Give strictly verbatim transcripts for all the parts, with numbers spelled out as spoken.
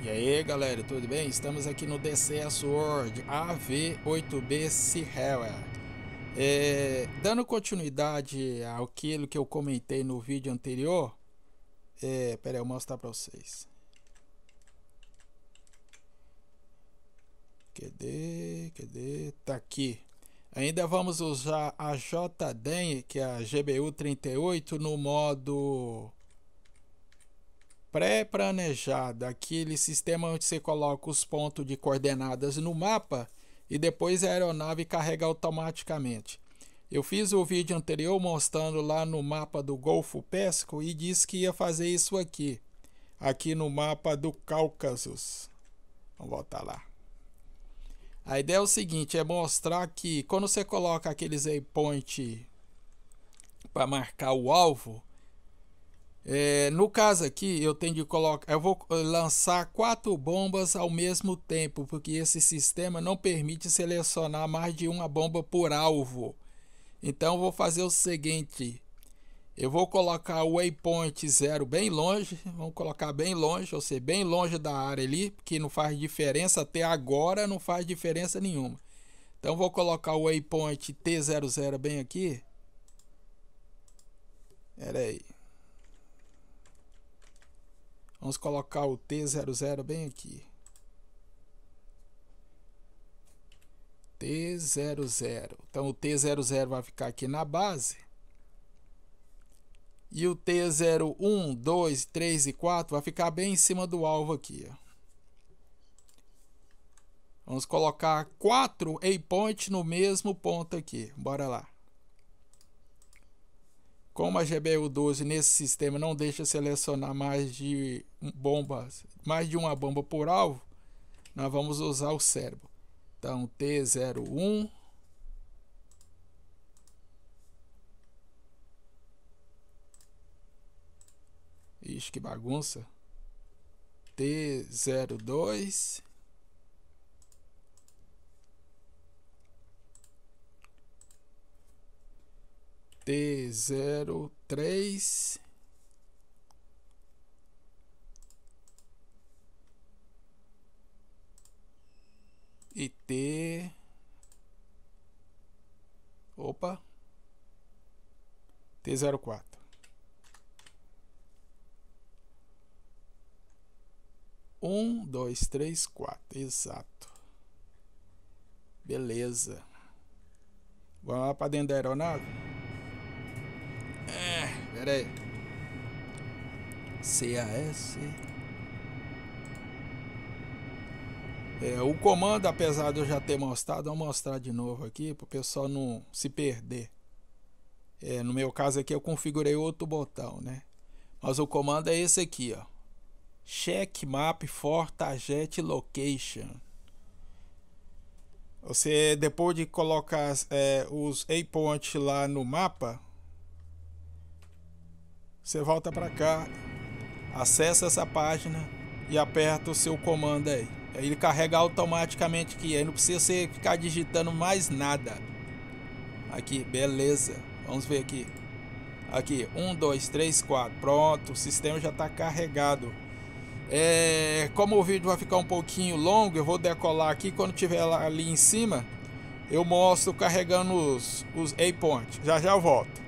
E aí galera, tudo bem? Estamos aqui no D C S World A V oito B Sierra. É, dando continuidade àquilo que eu comentei no vídeo anterior. É, pera aí, eu vou mostrar para vocês. Cadê? Cadê? Tá aqui. Ainda vamos usar a J D E M, que é a G B U trinta e oito, no modo pré-planejado, aquele sistema onde você coloca os pontos de coordenadas no mapa e depois a aeronave carrega automaticamente. Eu fiz o vídeo anterior mostrando lá no mapa do Golfo Pérsico e disse que ia fazer isso aqui, aqui no mapa do Cáucaso. Vamos voltar lá. A ideia é o seguinte, é mostrar que quando você coloca aqueles waypoint para marcar o alvo, É, no caso aqui eu tenho de colocar, eu vou lançar quatro bombas ao mesmo tempo, porque esse sistema não permite selecionar mais de uma bomba por alvo. Então eu vou fazer o seguinte, eu vou colocar o waypoint zero bem longe, vamos colocar bem longe, ou seja, bem longe da área ali, porque não faz diferença, até agora não faz diferença nenhuma. Então vou colocar o waypoint T zero zero bem aqui. Pera aí. Vamos colocar o T zero zero bem aqui. T zero zero. Então o T zero zero vai ficar aqui na base. E o T zero um, dois, três e quatro vai ficar bem em cima do alvo aqui. Ó. Vamos colocar quatro waypoints no mesmo ponto aqui. Bora lá. Como a G B U doze nesse sistema não deixa selecionar mais de bombas, mais de uma bomba por alvo, nós vamos usar o cérebro. Então T zero um, ixi, que bagunça. T zero dois, T zero três, e T, opa, T zero quatro. Um, dois, três, quatro, exato. Beleza. Vamos lá para dentro da aeronave. É, pera aí. C A S. É, o comando, apesar de eu já ter mostrado, vou mostrar de novo aqui para o pessoal não se perder. É, no meu caso aqui eu configurei outro botão, né? Mas o comando é esse aqui, ó. Check Map for Target Location. Você, depois de colocar é, os waypoints lá no mapa, você volta para cá, acessa essa página e aperta o seu comando aí. Aí ele carrega automaticamente aqui, aí não precisa você ficar digitando mais nada. Aqui, beleza. Vamos ver aqui. Aqui, um, dois, três, quatro. Pronto, o sistema já está carregado. É, como o vídeo vai ficar um pouquinho longo, eu vou decolar aqui. Quando tiver lá, ali em cima, eu mostro carregando os, os waypoints. Já já eu volto.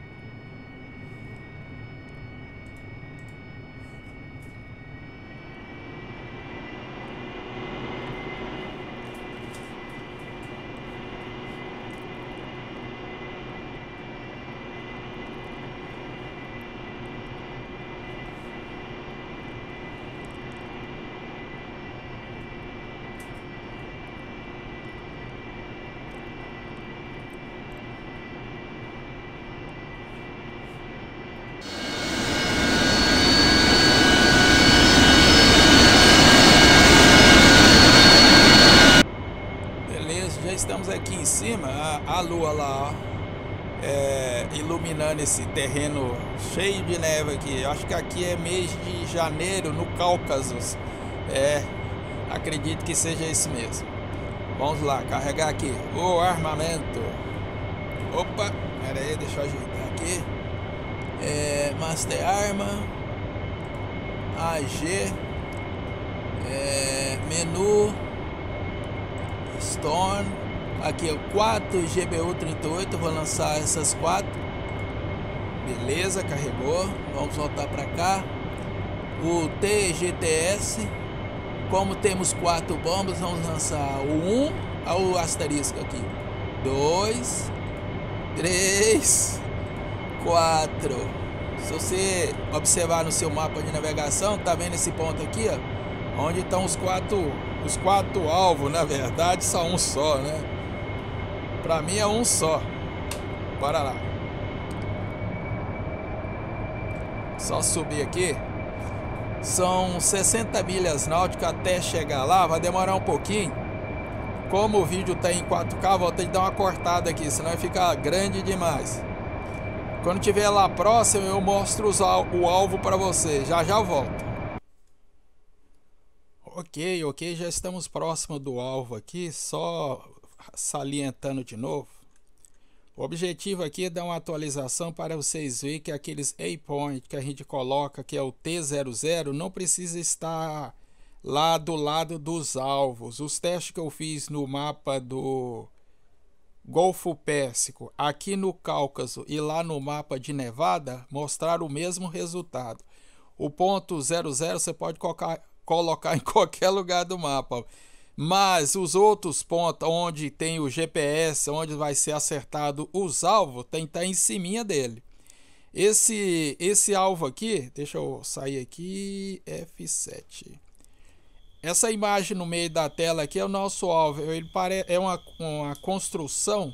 Estamos aqui em cima, a, a lua lá, ó, é, iluminando esse terreno cheio de neve aqui. Eu acho que aqui é mês de janeiro no Cáucaso. É, acredito que seja isso mesmo. Vamos lá, carregar aqui o armamento. Opa, pera aí, deixa eu ajeitar aqui. É, Master Arma, A G, é, menu, Storm, aqui é o quatro G B U trinta e oito, vou lançar essas quatro, beleza, carregou, vamos voltar para cá, o T G T S, como temos quatro bombas, vamos lançar o um, olha o asterisco aqui, dois, três, quatro. Se você observar no seu mapa de navegação, tá vendo esse ponto aqui, ó, onde estão os quatro, os quatro alvos, na verdade só um só, né? Pra mim é um só. Bora lá. Só subir aqui. São sessenta milhas náuticas até chegar lá, vai demorar um pouquinho. Como o vídeo tá em quatro K, vou ter que dar uma cortada aqui, senão vai ficar grande demais. Quando tiver lá próximo, eu mostro os al o alvo para você. Já já volto. Ok, ok, já estamos próximo do alvo aqui. Só salientando de novo. O objetivo aqui é dar uma atualização para vocês verem que aqueles waypoint que a gente coloca, que é o T zero zero, não precisa estar lá do lado dos alvos. Os testes que eu fiz no mapa do Golfo Pérsico, aqui no Cáucaso e lá no mapa de Nevada, mostraram o mesmo resultado. O ponto zero zero você pode colocar, colocar em qualquer lugar do mapa, mas os outros pontos onde tem o G P S, onde vai ser acertado os alvos, tem que estar em cima dele. Esse, esse alvo aqui, deixa eu sair aqui, F sete. Essa imagem no meio da tela aqui é o nosso alvo. Ele pare... é uma, uma construção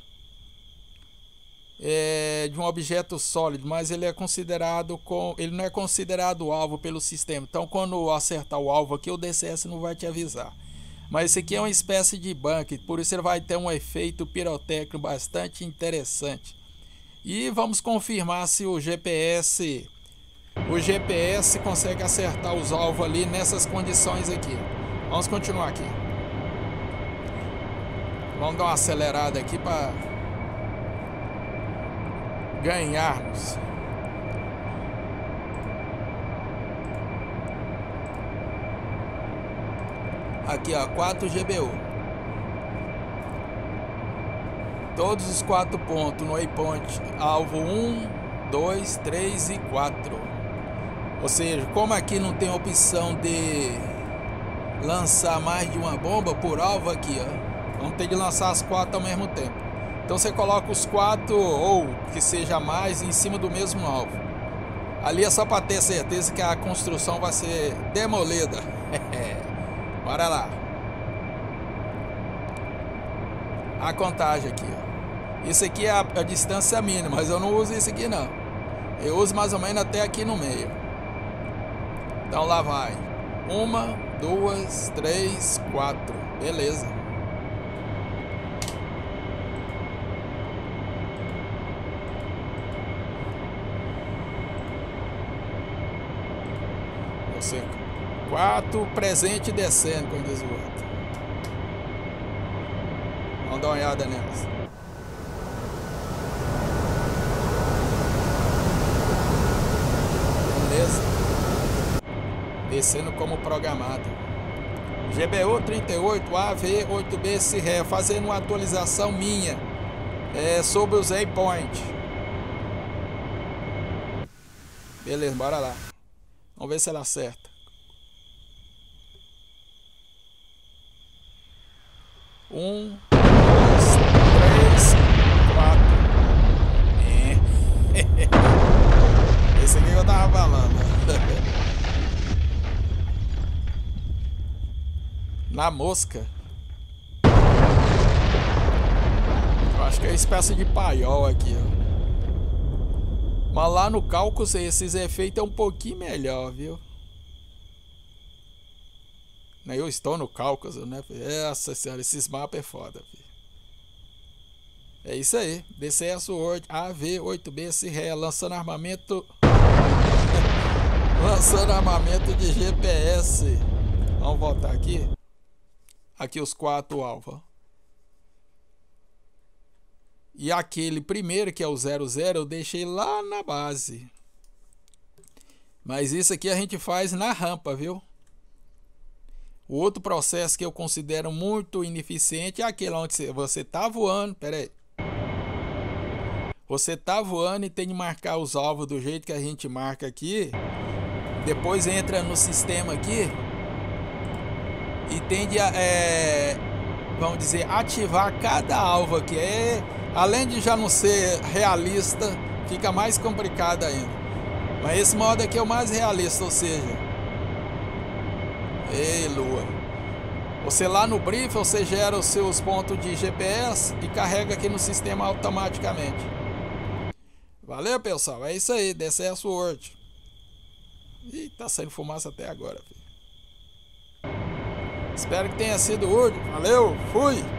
é, de um objeto sólido, mas ele é considerado com... ele não é considerado alvo pelo sistema. Então, quando acertar o alvo aqui, o D C S não vai te avisar. Mas esse aqui é uma espécie de bunker, por isso ele vai ter um efeito pirotécnico bastante interessante. E vamos confirmar se o G P S o G P S consegue acertar os alvos ali nessas condições aqui. Vamos continuar aqui. Vamos dar uma acelerada aqui para ganharmos. Aqui, ó, quatro G B U. Todos os quatro pontos no waypoint alvo um, dois, três e quatro. Ou seja, como aqui não tem opção de lançar mais de uma bomba por alvo aqui, ó, vamos ter de lançar as quatro ao mesmo tempo. Então você coloca os quatro ou que seja mais em cima do mesmo alvo. Ali é só para ter certeza que a construção vai ser demolida. Bora lá. A contagem aqui, ó. Isso aqui é a, a distância mínima, mas eu não uso isso aqui não. Eu uso mais ou menos até aqui no meio. Então lá vai. Uma, duas, três, quatro. Beleza. Você quatro, presente e descendo, como diz o outro. Vamos dar uma olhada nelas. Beleza. Descendo como programado. G B U trinta e oito, A V oito B S R E, fazendo uma atualização minha é, sobre os waypoint. Beleza, bora lá. Vamos ver se ela acerta. Um, dois, três, quatro. É. Esse aqui eu tava falando. Na mosca. Eu acho que é uma espécie de paiol aqui, ó. Mas lá no Cáucaso esses efeitos é um pouquinho melhor, viu? Eu estou no Cáucaso, né? Essa senhora, esses mapas é foda, filho. É isso aí. D C S World A V oito B S R E, lançando armamento. Lançando armamento de G P S. Vamos voltar aqui. Aqui os quatro alvos. E aquele primeiro, que é o zero zero, eu deixei lá na base. Mas isso aqui a gente faz na rampa, viu? O outro processo que eu considero muito ineficiente é aquele onde você está voando. Pera aí. Você está voando e tem de marcar os alvos do jeito que a gente marca aqui. Depois entra no sistema aqui e tem de, é, vamos dizer, ativar cada alvo aqui. É, além de já não ser realista, fica mais complicado ainda. Mas esse modo aqui é o mais realista, ou seja... Ei, Lua. Você lá no brief, você gera os seus pontos de G P S e carrega aqui no sistema automaticamente. Valeu, pessoal. É isso aí. D C S World. Ih, tá saindo fumaça até agora, filho. Espero que tenha sido útil. Valeu, fui!